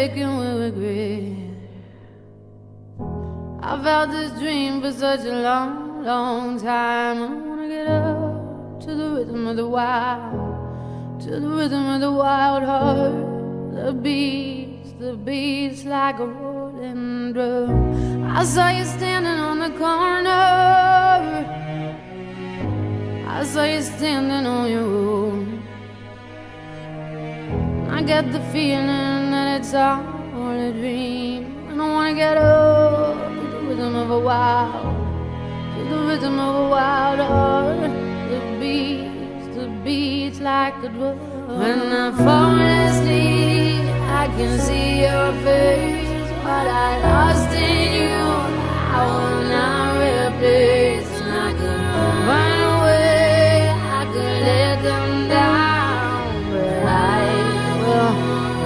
aching with regret. I've had this dream for such a long, long time. I wanna get up to the rhythm of the wild, to the rhythm of the wild heart. The beats like a rolling drum. I saw you standing on the corner, I saw you standing on your own. I get the feeling that it's all a dream, and I wanna get up to the rhythm of a wild, to the rhythm of a wild heart. The beats like a drum. When I fall asleep, I can see your face. What I lost in you, I will not replace. And I could run away, I could let them down, but I will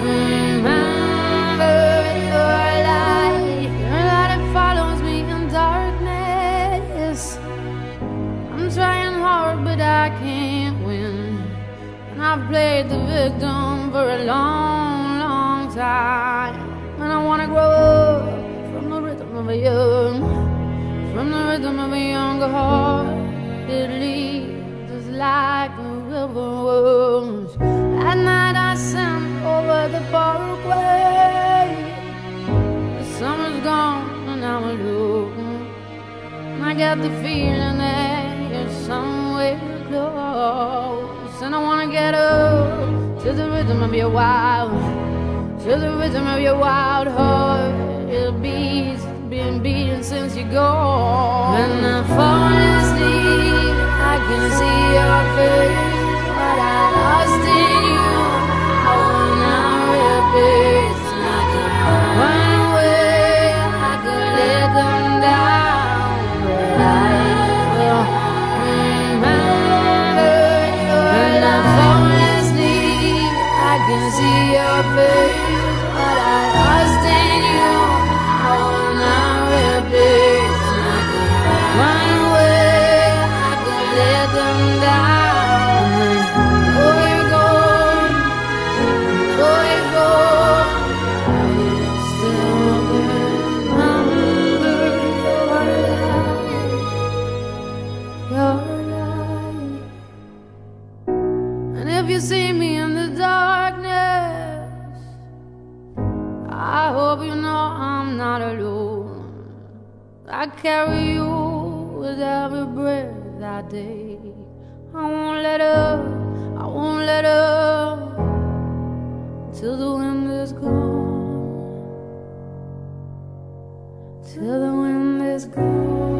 remember your light. Your light, it follows me in darkness. I'm trying hard, but I can't win. And I've played the victim for a long, long time. And I wanna grow up from the rhythm of a young, from the rhythm of a younger heart. It leads us like the river runs. At night I sing over the parkway. The summer's gone and I'm alone, and I get the feeling that you're somewhere close. And I wanna get up to the rhythm of your wild, to the rhythm of your wild heart. Your beats been beating since you're gone. When I fall asleep, I can see your face. What I lost in you, I will not replace. And I could run away, I could let them down, but I will remember your light. When I fall asleep, I can see your face. What I lost in you, I will not replace. And I could run away, I could let them down. Oh, you're gone, oh, you're gone. I still remember your light. And if you see me in the darkness, I hope you know I'm not alone. I carry you with every breath I take. I won't let up, I won't let up till the wind is gone, till the wind is gone.